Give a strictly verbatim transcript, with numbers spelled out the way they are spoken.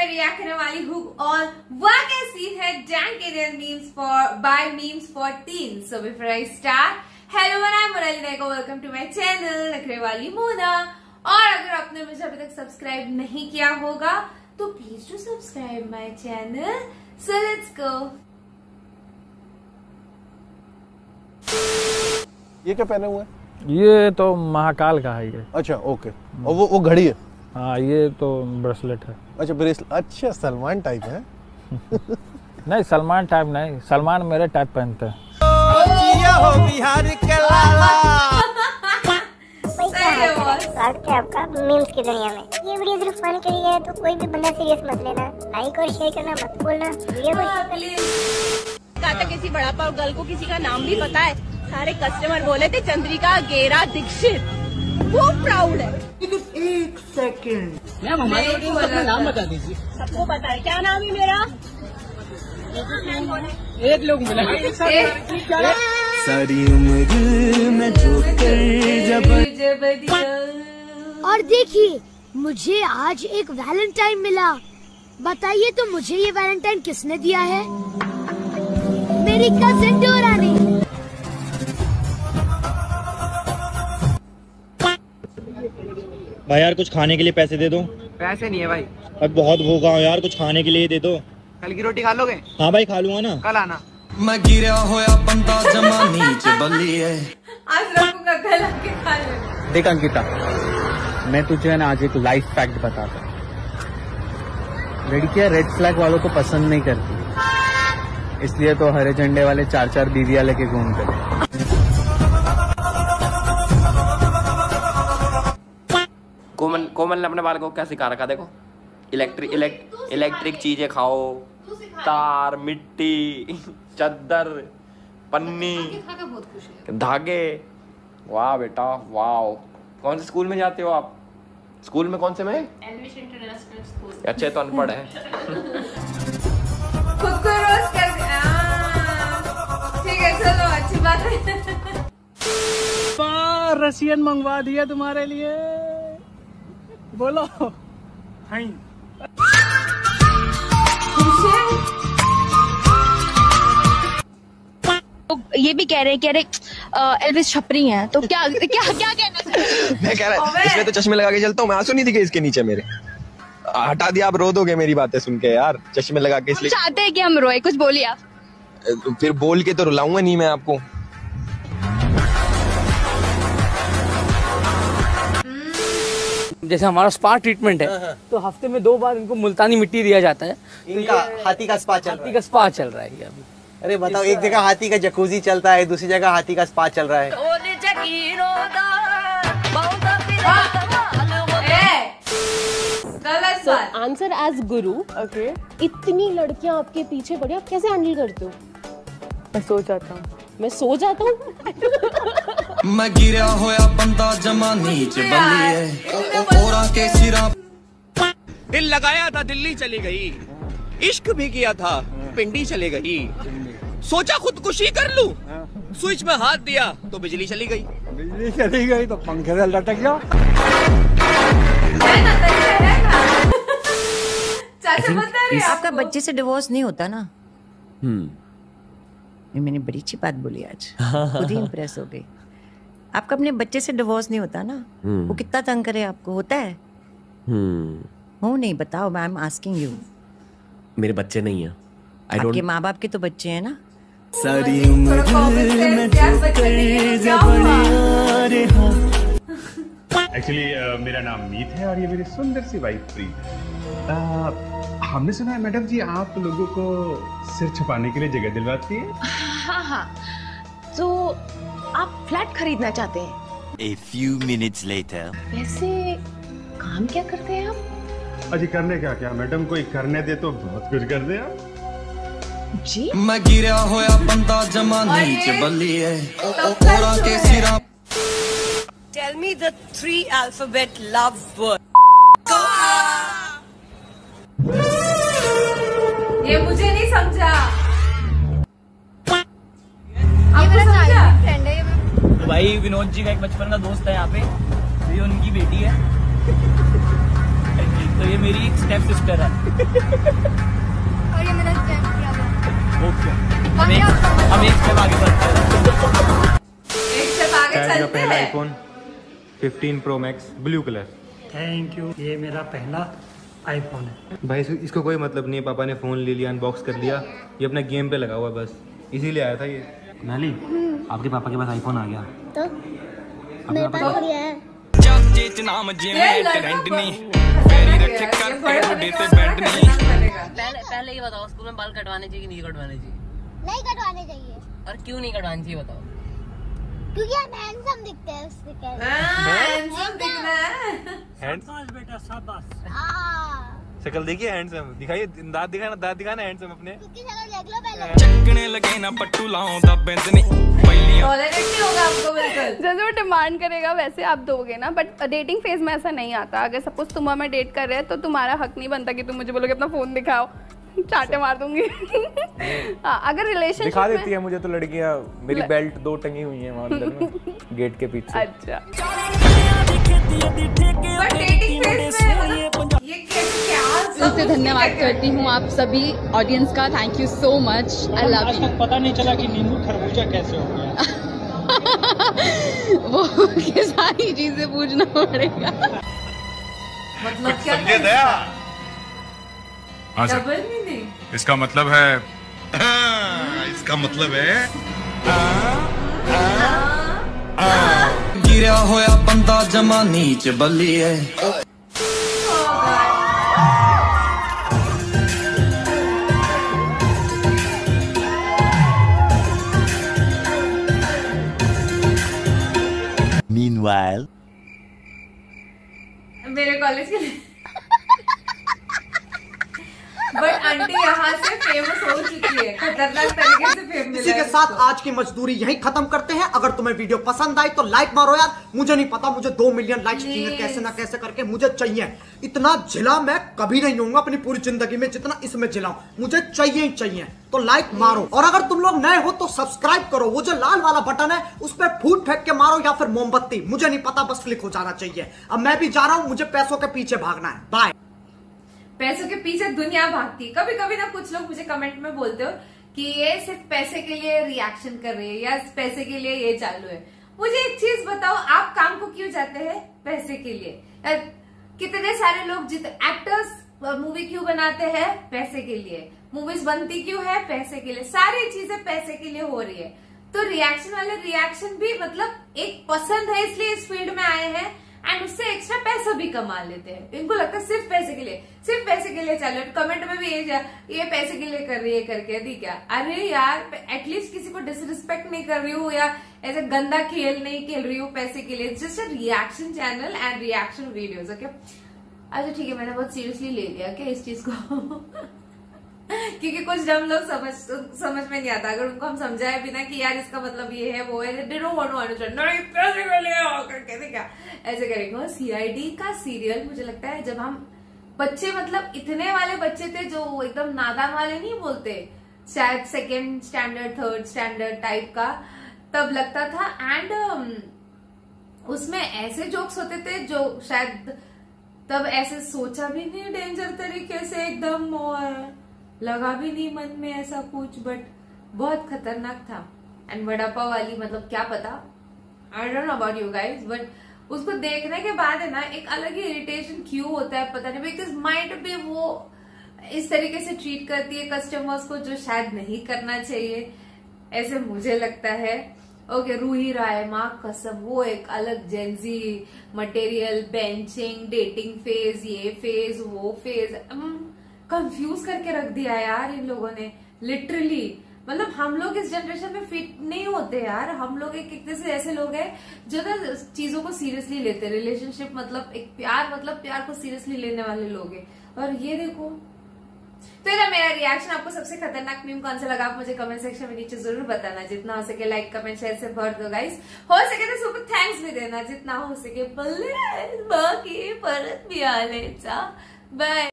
मैं रिएक्ट करने वाली हूँ और वह क्या सीन है dank aerial memes for bye memes for teen. So before I start, hello I am Monali Nayak, welcome to my channel नखरे वाली मोना। और अगर आपने मुझे अभी तक सब्सक्राइब नहीं किया होगा तो please to subscribe my channel. So let's go. ये क्या पहने हुए हैं? ये तो महाकाल का है ये। अच्छा ओके। और वो वो घड़ी है? हाँ ये तो ब्रेसलेट है। अच्छा ब्रेसलेट। अच्छा सलमान टाइप है। नहीं सलमान टाइप नहीं, सलमान मेरे टाइप पहनते हैं। हो बिहार के लाला। आपका मीम्स की दुनिया में ये वीडियो सिर्फ फन के लिए है, तो कोई भी बंदा सीरियस मत लेना। लाइक और शेयर करना मत भूलना। वीडियो को कहा था किसी बड़ा पाव गर्ल को किसी का नाम भी पता है। सारे कस्टमर बोले थे चंद्रिका गेरा दीक्षित, वो प्राउड है। एक सेकंड मैम हमारे नाम बता दीजिए। सबको पता है क्या नाम है मेरा। एक लोग मिला सारी उम्र में और देखिए मुझे आज एक वैलेंटाइन मिला। बताइए तो मुझे ये वैलेंटाइन किसने दिया है? मेरी कजिन डोरा ने। भाई यार कुछ खाने के लिए पैसे दे दो। पैसे नहीं है भाई। अब बहुत भूखा हूँ यार, कुछ खाने के लिए दे दो। कल की रोटी खा लोगे? हाँ भाई खा लूंगा ना। कल आना। मैं गिरा होया बंदा जमानी च बल्ली है। आज रखूंगा गला के खा ले। देख अंकिता, मैं तुझे ना आज एक लाइफ फैक्ट बताता हूँ। लड़कियां रेड फ्लैग वालों को पसंद नहीं करती, इसलिए तो हरे झंडे वाले चार चार बीवियां लेके घूमते। कोमल कोमल ने अपने बाल को क्या सिखा रखा देखो। इलेक्ट्रिक इलेक्ट इलेक्ट्रिक चीजें खाओ, तार, मिट्टी, चद्दर, पन्नी, धागे। वाह बेटा वाह। कौन से स्कूल में जाते हो आप? स्कूल में कौन से में? Elvish international school. अच्छे तो अनपढ़ है। खुद को रोस्ट कर दिया। ठीक है चलो अच्छी बात है। रसियन मंगवा दिया तुम्हारे लिए। बोलो हाय। तो ये भी कह रहे हैं कि अरे एल्विस छपरी हैं, तो क्या क्या क्या कहना चाहिए? मैं कह रहा इसमें तो चश्मे लगा के चलता हूँ मैं। आंसू नहीं दिखे इसके नीचे मेरे। हटा दिया, आप रो दोगे मेरी बातें सुन के यार। चश्मे लगा के इसलिए चाहते हैं कि हम रोए, कुछ बोलिए आप। फिर बोल के तो रुलाऊंगा नहीं मैं आपको। जैसे हमारा स्पा ट्रीटमेंट है तो हफ्ते में दो बार इनको मुल्तानी मिट्टी दिया जाता है। इनका हाथी का स्पा चल रहा है। हाथी का स्पा चल रहा है अभी। अरे बताओ, एक जगह हाथी का जकूजी चलता है, दूसरी जगह हाथी का स्पा चल रहा है। आंसर एज गुरु। ओके, इतनी लड़कियां आपके पीछे पड़ी, आप कैसे हैंडल करते हो? मैं सो जाता हूँ। मैं सो जाता हूँ। मैं गिरा होया बंदा जमानी च बल्ली है। ओरा के सिरा दिल लगाया था दिल्ली चली गई, इश्क भी किया था पिंडी चली गई। सोचा खुदकुशी कर लूं, स्विच में हाथ दिया तो बिजली चली गई। बिजली चली गई तो पंखे से लटक गया। आपका बच्चे से डिवोर्स नहीं होता ना? हम्म, ये मैंने बड़ी अच्छी बात बोली आज। खुद ही इम्प्रेस हो गई। आपका अपने बच्चे से डिवोर्स नहीं होता ना? वो कितना तंग करे आपको, होता है? हो नहीं, बताओ। I am asking you. मेरे बच्चे नहीं है। आपके माँ बाप के तो बच्चे हैं ना? सारी उम्र में एक्चुअली uh, मेरा नाम मीत है और ये मेरी सुंदर सी वाइफ प्रीत है। uh, हमने सुना है मैडम जी आप लोगों को सिर छुपाने के लिए जगह दिलवाती है। हाँ हाँ, तो आप फ्लैट खरीदना चाहते हैं? A few minutes later. वैसे काम क्या करते हैं आप? अजी करने क्या क्या मैडम, कोई करने दे तो बहुत कुछ कर दे आप जी। मैं गिरा होया बंदा जमानी च बल्ली है। ओरा के सिरा। Tell me the three alphabet love word. ये मुझे नहीं समझा। आपको समझा? फ्रेंड है ये। तो भाई विनोद जी का एक बचपन का दोस्त है यहाँ पे, ये उनकी बेटी है। तो ये मेरी स्टेप सिस्टर है। और ये मेरा स्टेप ब्रदर। ओके, हम एक हम एक स्टेप आगे बढ़ते हैं। एक स्टेप आगे चलते हैं। पहला iPhone fifteen pro max blue colour. Thank you. ये मेरा पहला आईफोन है। भाई इसको कोई मतलब नहीं है, पापा ने फोन ले लिया, अनबॉक्स कर लिया, ये अपना गेम पे लगा हुआ है बस, इसीलिए आया था ये। नाली, आपके पापा के पास आईफोन आ गया तो मेरे पास हो गया है। पहले पहले ये बताओ, स्कूल में बाल कटवाने चाहिए कि नहीं कटवाने चाहिए? नहीं कटवाने चाहिए। और क्यों नहीं कटवाने चाहिए बताओ? क्योंकि हम हैंडसम दिखते हैं उससे कह रहे हैं। हैंडसम दिखना है। शाबाश बेटा शाबाश। शक्ल देखिए हैंडसम, दिखाइए दांत दिखाना, दांत दिखाना हैंडसम अपने। चकने लगे ना पट्टू लाऊं तब बेंदनी टॉलरेट नहीं होगा आपको बिल्कुल। जैसे वो डिमांड करेगा वैसे आप दोगे ना, बट डेटिंग फेज में ऐसा नहीं आता। अगर सपोज तुम हमें डेट कर रहे हैं तो तुम्हारा हक नहीं बनता कि तुम मुझे बोलोगे अपना फोन दिखाओ, चाटे मार दूंगी। हाँ, अगर रिलेशनशिप दिखा देती है मुझे तो लड़कियां, मेरी बेल्ट दो टंगी हुई है वहाँ अंदर में गेट के पीछे। अच्छा, बट डेटिंग फेज में ये क्या? दिल से धन्यवाद करती हूँ आप सभी ऑडियंस का। Thank you so much, I love you. पता नहीं चला कि नींबू खरबूजा कैसे हो गया। वो ये सारी चीजें पूछना पड़ेगा। मतलब क्या समझे दया? Double meaning. इसका मतलब है इसका मतलब है गिरा होया बंदा जमा नीच बल्ली है। Meanwhile, मेरे कॉलेज के लिए बट आंटी यहाँ से फेमस हो चुकी है, खतरनाक तरीके से फेमस। इसी के साथ आज की मजदूरी यहीं खत्म करते हैं। अगर तुम्हें वीडियो पसंद आई तो लाइक मारो यार। मुझे नहीं पता मुझे दो मिलियन लाइक्स चाहिए, कैसे ना कैसे करके मुझे चाहिए। इतना जिला मैं कभी नहीं होऊंगा अपनी पूरी जिंदगी में जितना इसमें जिलाऊं, मुझे चाहिए ही चाहिए। तो लाइक मारो, और अगर तुम लोग नए हो तो सब्सक्राइब करो। वो जो लाल वाला बटन है उस पर फूट फेंक के मारो या फिर मोमबत्ती, मुझे नहीं पता, बस क्लिक हो जाना चाहिए। अब मैं भी जा रहा हूं, मुझे पैसों के पीछे भागना है। बाय। पैसों के पीछे दुनिया भागती है। कभी कभी ना कुछ लोग मुझे कमेंट में बोलते हो कि ये सिर्फ पैसे के लिए रिएक्शन कर रही है या पैसे के लिए ये चालू है। मुझे एक चीज बताओ, आप काम को क्यों जाते हैं? पैसे के लिए। कितने सारे लोग जित एक्टर्स मूवी क्यों बनाते हैं? पैसे के लिए। मूवीज बनती क्यों है? पैसे के लिए। सारी चीजें पैसे के लिए हो रही है। तो रिएक्शन वाले रिएक्शन भी मतलब एक पसंद है इसलिए इस फील्ड में आए हैं, एंड उससे एक्स्ट्रा पैसा भी कमा लेते हैं। इनको लगता है सिर्फ पैसे के लिए, सिर्फ पैसे के लिए चलो। कमेंट में भी ये ये पैसे के लिए कर रही है करके दी क्या? अरे यार, एटलीस्ट किसी को डिसरिस्पेक्ट नहीं कर रही हूँ या ऐसे गंदा खेल नहीं खेल रही हूँ पैसे के लिए। Just a reaction channel and reaction videos. Okay, अच्छा ठीक है, मैंने बहुत सीरियसली ले लिया क्या इस चीज को? क्योंकि कुछ जब लोग समझ समझ में नहीं आता, अगर उनको हम समझाए बिना कि यार इसका मतलब ये है वो है, they don't want to understand, नहीं पैसे के लिए करके क्या ऐसे करेंगे। सीआईडी का सीरियल मुझे लगता है जब हम बच्चे, मतलब इतने वाले बच्चे थे जो एकदम नादान वाले नहीं बोलते, शायद second standard third standard type का, तब लगता था। एंड उसमें ऐसे जोक्स होते थे जो शायद तब ऐसे सोचा भी नहीं डेंजर तरीके से एकदम, और लगा भी नहीं मन में ऐसा कुछ, बट बहुत खतरनाक था। एंड वड़ा पाव वाली, मतलब क्या पता, I don't know about you guys, but उसको देखने के बाद है ना एक अलग ही इरिटेशन क्यों होता है पता नहीं, बिकॉज माइंड भी वो इस तरीके से ट्रीट करती है कस्टमर्स को जो शायद नहीं करना चाहिए, ऐसे मुझे लगता है। ओके, रूही राय, माँ कसम, वो एक अलग gen Z material, benching, dating phase, ये फेज वो फेज, कंफ्यूज करके रख दिया यार इन लोगों ने लिटरली। मतलब हम लोग इस जनरेशन में फिट नहीं होते यार। हम लोग एक एक से ऐसे लोग हैं जो ना चीजों को सीरियसली लेते हैं। रिलेशनशिप मतलब एक प्यार, मतलब प्यार को सीरियसली लेने वाले लोग हैं। और ये देखो, तो ये मेरा रिएक्शन। आपको सबसे खतरनाक मीम कौन सा लगा आप मुझे कमेंट सेक्शन में नीचे जरूर बताना। जितना हो सके लाइक कमेंट शेयर से भर दो गाइस। हो सके तो सुपर थैंक्स भी देना जितना हो सके। बल्ले बाकी परत भी आ ले। बाय।